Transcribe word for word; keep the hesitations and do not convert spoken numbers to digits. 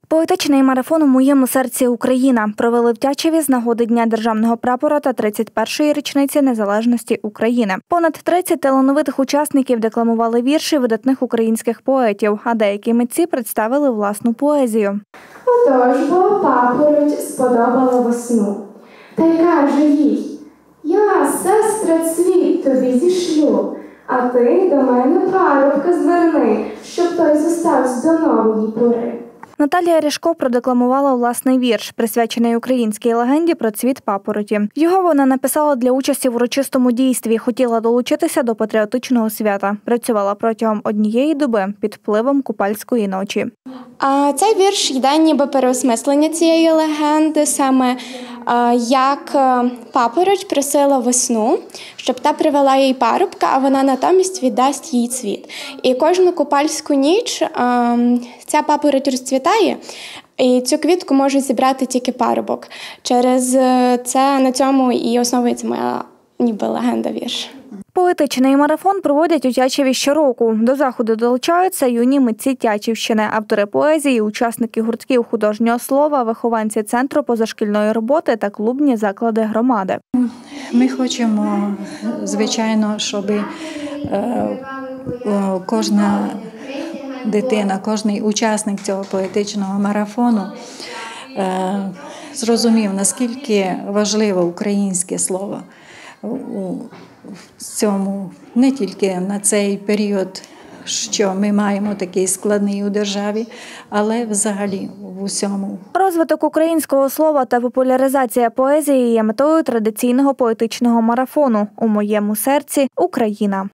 Поетичний марафон «У моєму серці Україна» провели в Тячеві з нагоди Дня державного прапора та тридцять першої річниці незалежності України. Понад тридцять талановитих учасників декламували вірші видатних українських поетів, а деякі митці представили власну поезію. Отож, бо папороть сподобала весну, та й каже їй: «Я, сестра, цвіт тобі зішлю, а ти до мене парубка зверни, щоб той зостався до нової пори». Наталія Ряшко продекламувала власний вірш, присвячений українській легенді про цвіт папороті. Його вона написала для участі в урочистому дійстві, хотіла долучитися до патріотичного свята. Працювала протягом однієї доби під впливом купальської ночі. А цей вірш йде ніби переосмислення цієї легенди, саме як папороть просила весну, щоб та привела їй парубка, а вона натомість віддасть їй цвіт. І кожну купальську ніч ця папороть розцвітає, і цю квітку може зібрати тільки парубок. Через це на цьому і основується моя ніби легенда вірш. Поетичний марафон проводять у Тячеві щороку. До заходу долучаються юні митці Тячівщини, автори поезії, учасники гуртків художнього слова, вихованці Центру позашкільної роботи та клубні заклади громади. Ми хочемо, звичайно, щоб кожна дитина, кожний учасник цього поетичного марафону зрозумів, наскільки важливо українське слово в цьому, не тільки на цей період, що ми маємо такий складний у державі, але взагалі в усьому. Розвиток українського слова та популяризація поезії є метою традиційного поетичного марафону «У моєму серці Україна».